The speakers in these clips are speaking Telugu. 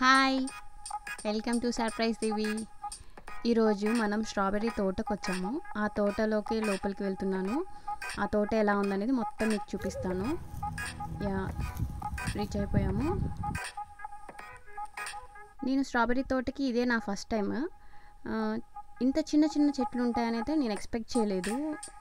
Hi, welcome to surprise Divi. ఈరోజు మనం స్ట్రాబెర్రీ తోటకు వచ్చాము. ఆ తోటలోకి లోపలికి వెళ్తున్నాను. ఆ తోట ఎలా ఉందనేది మొత్తం మీకు చూపిస్తాను. రీచ్ అయిపోయాము. నేను స్ట్రాబెర్రీ తోటకి ఇదే నా ఫస్ట్ టైం. ఇంత చిన్న చిన్న చెట్లు ఉంటాయని అయితే నేను ఎక్స్పెక్ట్ చేయలేదు.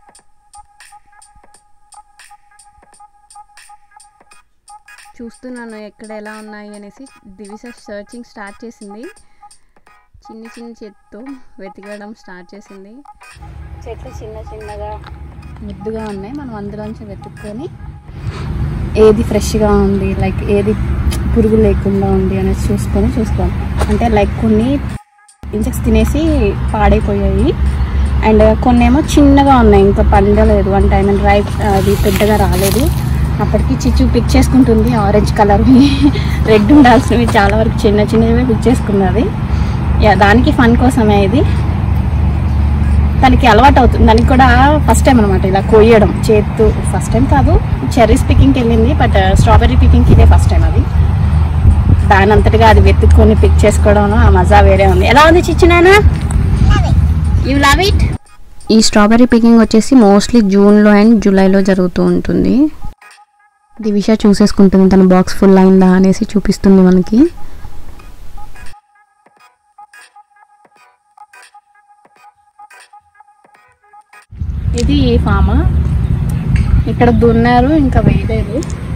చూస్తున్నాను ఎక్కడ ఎలా ఉన్నాయి అనేసి. దివిస సర్చింగ్ స్టార్ట్ చేసింది. చిన్న చిన్న చెట్టుతో వెతకడం స్టార్ట్ చేసింది. చెట్లు చిన్న చిన్నగా ముద్దుగా ఉన్నాయి. మనం అందులోంచి వెతుక్కొని ఏది ఫ్రెష్గా ఉంది, లైక్ ఏది పురుగు లేకుండా ఉంది అనేసి చూసుకోవాలి. అంటే లైక్ కొన్ని ఇన్సెక్ట్స్ తినేసి పాడైపోయాయి, అండ్ కొన్ని ఏమో చిన్నగా ఉన్నాయి, ఇంకా పండలేదు. అంటే ఐ మీన్ రైప్ అది పెద్దగా రాలేదు. అప్పటికి చిచ్చు పిక్ చేసుకుంటుంది. ఆరెంజ్ కలర్వి, రెడ్ ఉండాల్సినవి చాలా వరకు చిన్న చిన్నవి పిక్ చేసుకున్నది. దానికి ఫన్ కోసమే ఇది. తనకి అలవాటు అవుతుంది. దానికి కూడా ఫస్ట్ టైం అనమాట ఇలా కోయడం చేత్తు. ఫస్ట్ టైం కాదు, చెర్రీస్ పికింగ్కి వెళ్ళింది, బట్ స్ట్రాబెర్రీ పికింగ్కి ఇదే ఫస్ట్ టైం. అది దాని అంతటిగా అది వెతుక్కొని పిక్ చేసుకోవడం ఆ మజా వేరే ఉంది. ఎలా ఉంది చిచ్చునానా? You love it. ఈ స్ట్రాబెర్రీ పికింగ్ వచ్చేసి మోస్ట్లీ జూన్లో అండ్ జూలైలో జరుగుతూ ఉంటుంది. దివిష చూసేసుకుంటుంది తన బాక్స్ ఫుల్ అయిందా అనేసి చూపిస్తుంది మనకి. ఇది ఫామ్. ఇక్కడ దున్నారు, ఇంకా వేయలేదు.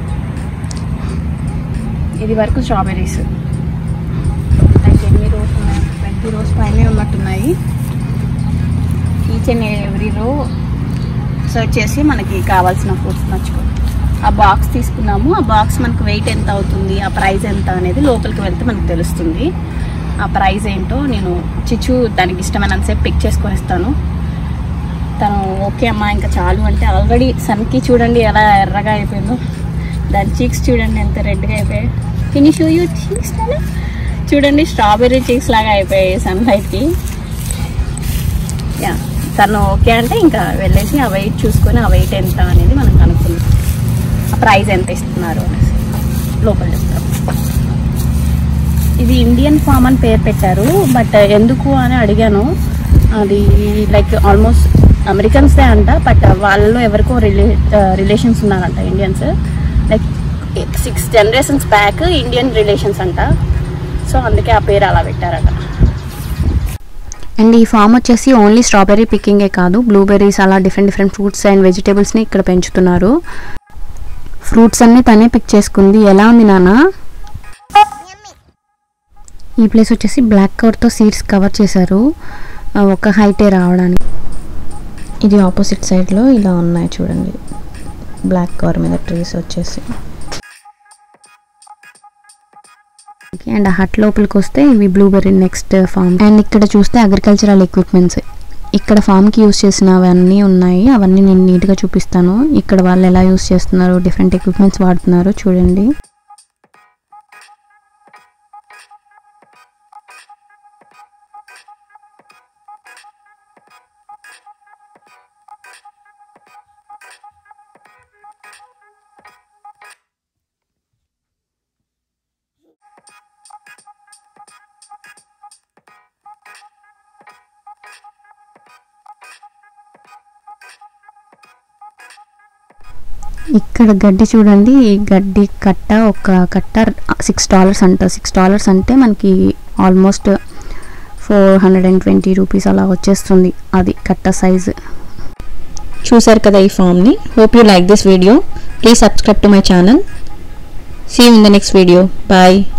ఇది వరకు స్ట్రాబెర్రీస్ లైక్ ఎన్ని రోస్ ఉన్నాయి, 20 రోస్ పైనే ఉన్నట్టున్నాయి. Each and every row search చేసి మనకి కావాల్సిన ఫ్రూట్స్ నచ్చుకో. ఆ బాక్స్ తీసుకున్నాము. ఆ బాక్స్ మనకు వెయిట్ ఎంత అవుతుంది, ఆ ప్రైస్ ఎంత అనేది లోపలికి వెళ్తే మనకు తెలుస్తుంది. ఆ ప్రైస్ ఏంటో నేను చిచ్చు దానికి ఇష్టమైనంతసేపు పిక్ చేసుకొని ఇస్తాను. తను ఓకే అమ్మా ఇంకా చాలు అంటే, ఆల్రెడీ సన్కి చూడండి ఎలా ఎర్రగా అయిపోయిందో. దాని చీక్స్ చూడండి ఎంత రెడ్గా అయిపోయాయి. ఫినిష్ యూ చీక్స్ చూడండి, స్ట్రాబెర్రీ చీక్స్ లాగా అయిపోయాయి సన్లైట్కి. తను ఓకే అంటే ఇంకా వెళ్ళేసి ఆ వెయిట్ చూసుకొని ఆ వెయిట్ ఎంత అనేది మనం కనుక్కుందాం. ఆ ప్రైస్ ఎంత ఇస్తున్నారు అనేసి లోపల చెప్తారు. ఇది ఇండియన్ ఫామ్ అని పేరు పెట్టారు, బట్ ఎందుకు అని అడిగాను. అది లైక్ ఆల్మోస్ట్ అమెరికన్స్దే అంట, బట్ వాళ్ళలో ఎవరికో రిలేషన్స్ ఉన్నారంట Indians. Like 6 generations back Indian relations అంట. సో అందుకే ఆ పేరు అలా పెట్టారట. అండ్ ఈ ఫామ్ వచ్చేసి ఓన్లీ స్ట్రాబెర్రీ పికింగే కాదు, బ్లూబెర్రీస్ అలా డిఫరెంట్ ఫ్రూట్స్ అండ్ వెజిటేబుల్స్ని ఇక్కడ పెంచుతున్నారు. ఫ్రూట్స్ అన్నీ తనే పిక్ చేసుకుంది. ఎలా ఉంది నాన్న? ఈ ప్లేస్ వచ్చేసి బ్లాక్ కవర్తో సీడ్స్ కవర్ చేశారు, ఒక హైటే రావడానికి. ఇది ఆపోజిట్ సైడ్లో ఇలా ఉన్నాయి చూడండి, బ్లాక్ కవర్ మీద ట్రీస్ వచ్చేసి. అండ్ ఆ హట్ లోపలికి వస్తే ఇవి బ్లూబెర్రీ నెక్స్ట్ ఫామ్. అండ్ ఇక్కడ చూస్తే అగ్రికల్చరల్ ఎక్విప్మెంట్స్. ఇక్కడ ఫామ్కి యూస్ చేసినవన్నీ ఉన్నాయి. అవన్నీ నేను నీట్గా చూపిస్తాను. ఇక్కడ వాళ్ళు ఎలా యూస్ చేస్తున్నారు, డిఫరెంట్ ఎక్విప్మెంట్స్ వాడుతున్నారు చూడండి. ఇక్కడ గడ్డి చూడండి, ఈ గడ్డి కట్ట ఒక కట్ట $6 అంట. $6 అంటే మనకి ఆల్మోస్ట్ 420 రూపీస్ అలా వచ్చేస్తుంది. అది కట్ట సైజు. చూసారు కదా ఈ ఫామ్ని. Hope you like this video. Please subscribe to my channel. See you in the next video. Bye.